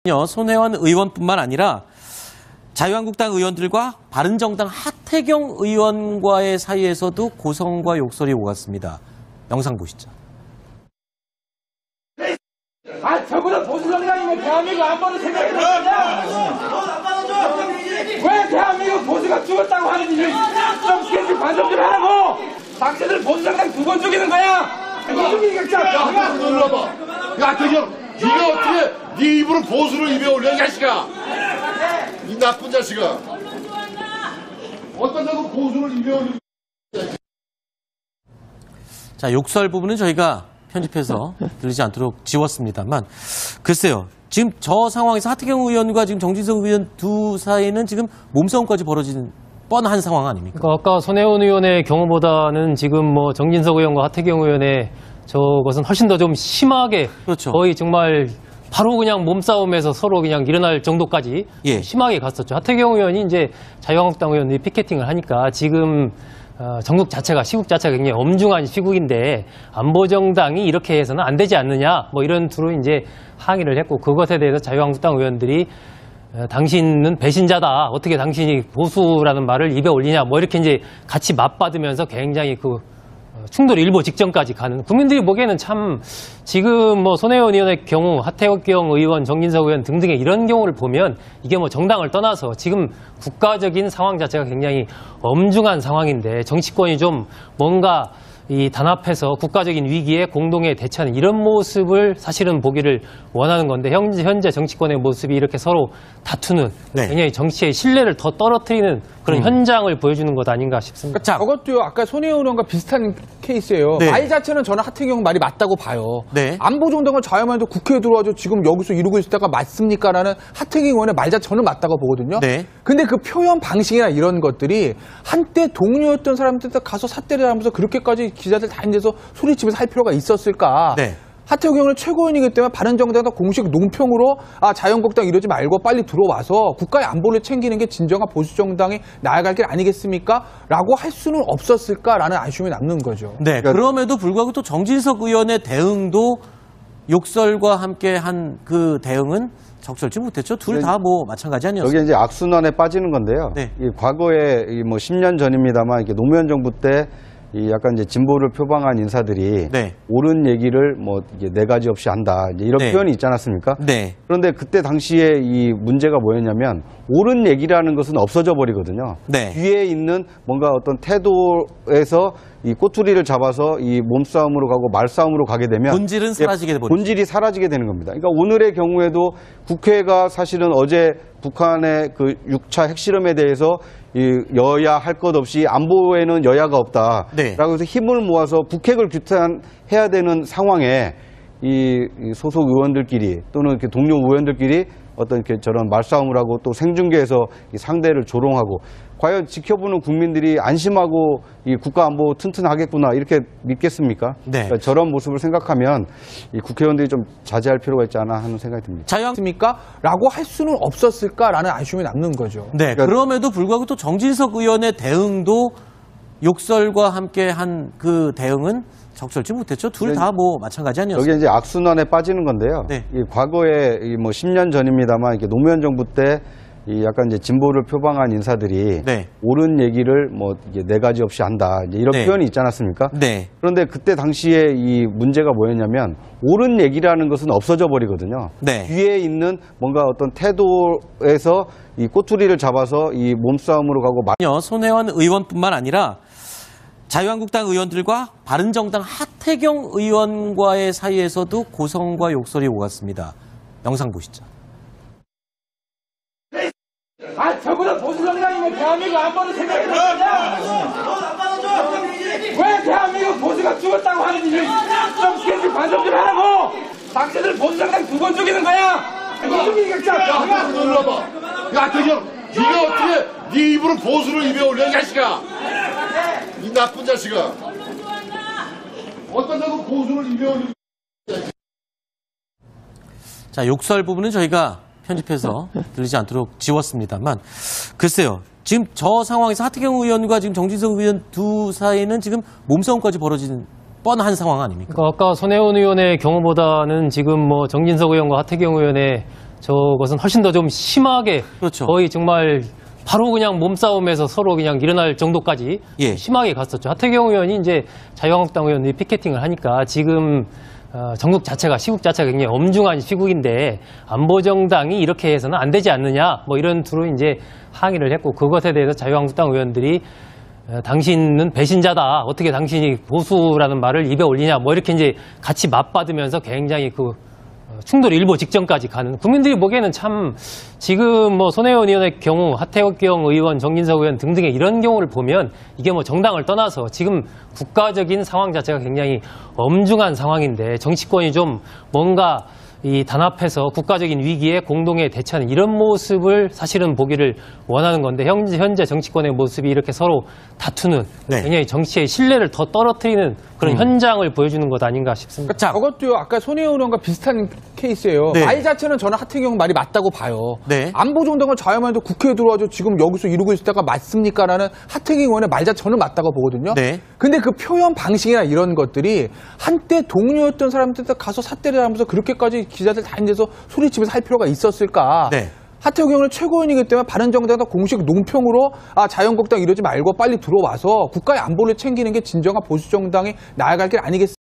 손혜원 의원뿐만 아니라 자유한국당 의원들과 바른정당 하태경 의원과의 사이에서도 고성과 욕설이 오갔습니다. 영상 보시죠. 저보다 보수 정당이면 대한민국 안보를 생각해봤냐? 왜 대한민국 보수가 죽었다고 하는지 좀 스케줄 반성 좀 하라고! 당신들 보수 정당 두 번 죽이는 거야! 무슨 얘기겠죠? 야, 놀라봐. 야, 대경, 네가 어떻게 네 입으로 보수를 입에 올려, 이 자식아! 이 나쁜 자식아! 어떤 보수를 입에 올려? 자, 욕설 부분은 저희가 편집해서 들리지 않도록 지웠습니다만, 글쎄요. 지금 저 상황에서 하태경 의원과 지금 정진석 의원 두 사이는 지금 몸싸움까지 벌어지는 뻔한 상황 아닙니까? 그러니까 아까 손혜원 의원의 경우보다는 지금 뭐 정진석 의원과 하태경 의원의 저것은 훨씬 더 좀 심하게, 그렇죠. 거의 정말 바로 그냥 몸싸움에서 서로 그냥 일어날 정도까지 심하게 갔었죠. 하태경 의원이 이제 자유한국당 의원들이 피켓팅을 하니까 지금 전국 자체가, 시국 자체가 굉장히 엄중한 시국인데 안보정당이 이렇게 해서는 안 되지 않느냐, 뭐 이런 투로 이제 항의를 했고, 그것에 대해서 자유한국당 의원들이 당신은 배신자다, 어떻게 당신이 보수라는 말을 입에 올리냐, 뭐 이렇게 이제 같이 맞받으면서 굉장히 그 충돌 일보 직전까지 가는, 국민들이 보기에는 참 지금 뭐 손혜원 의원의 경우, 하태경 의원, 정진석 의원 등등의 이런 경우를 보면 이게 뭐 정당을 떠나서 지금 국가적인 상황 자체가 굉장히 엄중한 상황인데 정치권이 좀 뭔가 이 단합해서 국가적인 위기에 공동에 대처하는 이런 모습을 사실은 보기를 원하는 건데, 현재 정치권의 모습이 이렇게 서로 다투는 굉장히 정치의 신뢰를 더 떨어뜨리는 그런 현장을 보여주는 것 아닌가 싶습니다. 그러니까 저것도요, 아까 손혜원 의원과 비슷한 케이스예요. 말 자체는 저는 하태경 말이 맞다고 봐요. 안보정당을 자유한국당도 국회에 들어와서 지금 여기서 이러고 있을 때가 맞습니까? 라는 하태경 의원의 말 자체 저는 맞다고 보거든요. 근데 그 표현 방식이나 이런 것들이 한때 동료였던 사람들한테 가서 삿대를 하면서 그렇게까지 기자들 다 앉아서 소리치면서 할 필요가 있었을까? 하태경 의원은 최고위원이기 때문에 바른정당도 공식 논평으로 자유한국당 이러지 말고 빨리 들어와서 국가의 안보를 챙기는 게 진정한 보수정당이 나아갈 길 아니겠습니까? 라고 할 수는 없었을까라는 아쉬움이 남는 거죠. 그럼에도 불구하고 또 정진석 의원의 대응도 욕설과 함께 한 그 대응은 적절치 못했죠. 둘 다 뭐 마찬가지 아니었어요. 여기 이제 악순환에 빠지는 건데요. 이 과거에 뭐 10년 전입니다만 이게 노무현 정부 때 이 약간 이제 진보를 표방한 인사들이 옳은 얘기를 뭐 이게 네 가지 없이 한다, 이제 이런 표현이 있지 않았습니까? 그런데 그때 당시에 이 문제가 뭐였냐면 옳은 얘기라는 것은 없어져 버리거든요. 뒤에 있는 뭔가 어떤 태도에서 이 꼬투리를 잡아서 이 몸싸움으로 가고 말싸움으로 가게 되면 본질은 사라지게 되버리죠. 본질이 사라지게 되는 겁니다. 그러니까 오늘의 경우에도 국회가 사실은 어제 북한의 그 6차 핵실험에 대해서 이 여야 할 것 없이 안보에는 여야가 없다라고 해서 힘을 모아서 북핵을 규탄해야 되는 상황에 이 소속 의원들끼리 또는 이렇게 동료 의원들끼리 어떤 이렇게 저런 말싸움을 하고 또 생중계에서 이 상대를 조롱하고, 과연 지켜보는 국민들이 안심하고 이 국가 안보 튼튼하겠구나 이렇게 믿겠습니까? 그러니까 저런 모습을 생각하면 이 국회의원들이 좀 자제할 필요가 있지 않나 하는 생각이 듭니다. 자유한국당입니까? 라고 할 수는 없었을까라는 아쉬움이 남는 거죠. 그럼에도 불구하고 또 정진석 의원의 대응도 욕설과 함께 한 그 대응은 적절치 못했죠. 둘 다 뭐 마찬가지 아니었어요. 여기 이제 악순환에 빠지는 건데요. 이 과거에 이 뭐 10년 전입니다만 이게 노무현 정부 때 이 약간 이제 진보를 표방한 인사들이 옳은 얘기를 뭐 이게 네 가지 없이 한다, 이제 이런 표현이 있지 않았습니까? 그런데 그때 당시에 이 문제가 뭐였냐면 옳은 얘기라는 것은 없어져 버리거든요. 뒤에 있는 뭔가 어떤 태도에서 이 꼬투리를 잡아서 이 몸싸움으로 가고 손혜원 의원뿐만 아니라 자유한국당 의원들과 바른정당 하태경 의원과의 사이에서도 고성과 욕설이 오갔습니다. 영상 보시죠. 저보다 보수 정당이면 대한민국 안보를 생각해봤냐? 왜 대한민국 보수가 죽었다고 하는지 좀 스케줄 반성 좀 하라고! 당신들 보수 정당 두 번 죽이는 거야! 무슨 얘기겠죠? 야, 놀라봐. 야, 대경, 네가 어떻게 네 입으로 보수를 입에 올려, 이 자식아! 이 나쁜 자식아! 어떤 보수를 입에 올려? 자, 욕설 부분은 저희가 편집해서 들리지 않도록 지웠습니다만, 글쎄요. 지금 저 상황에서 하태경 의원과 지금 정진석 의원 두 사이는 지금 몸싸움까지 벌어지는 뻔한 상황 아닙니까? 그러니까 아까 손혜원 의원의 경우보다는 지금 뭐 정진석 의원과 하태경 의원의 저것은 훨씬 더 좀 심하게 그렇죠. 거의 정말 바로 그냥 몸싸움에서 서로 그냥 일어날 정도까지 예. 심하게 갔었죠. 하태경 의원이 이제 자유한국당 의원들이 피켓팅을 하니까 지금 전국 자체가 시국 자체가 굉장히 엄중한 시국인데 안보정당이 이렇게 해서는 안 되지 않느냐 뭐 이런 투로 이제 항의를 했고 그것에 대해서 자유한국당 의원들이 당신은 배신자다. 어떻게 당신이 보수라는 말을 입에 올리냐. 뭐 이렇게 이제 같이 맞받으면서 굉장히 그 충돌 일보 직전까지 가는 국민들이 보기에는 참 지금 뭐 손혜원 의원의 경우 하태경 의원, 정진석 의원 등등의 이런 경우를 보면 이게 뭐 정당을 떠나서 지금 국가적인 상황 자체가 굉장히 엄중한 상황인데 정치권이 좀 뭔가 이 단합해서 국가적인 위기에 공동에 대처하는 이런 모습을 사실은 보기를 원하는 건데 현재 정치권의 모습이 이렇게 서로 다투는 네. 굉장히 정치의 신뢰를 더 떨어뜨리는 그런 현장을 보여주는 것 아닌가 싶습니다. 자, 저것도요. 아까 손혜원 의원과 비슷한 케이스예요. 네. 말 자체는 저는 하태경 말이 맞다고 봐요. 네. 안보정당을 자유만도 국회에 들어와서 지금 여기서 이루고 있을 때가 맞습니까라는 하태경 의원의 말 자체는 맞다고 보거든요. 네. 근데 그 표현 방식이나 이런 것들이 한때 동료였던 사람들한테 가서 삿대를 하면서 그렇게까지 기자들 다 앉아서 소리치면서 할 필요가 있었을까? 네. 하태경 의원은 최고위원이기 때문에 바른정당도 공식 논평으로 자유한국당 이러지 말고 빨리 들어와서 국가의 안보를 챙기는 게 진정한 보수정당이 나아갈 길 아니겠습니까?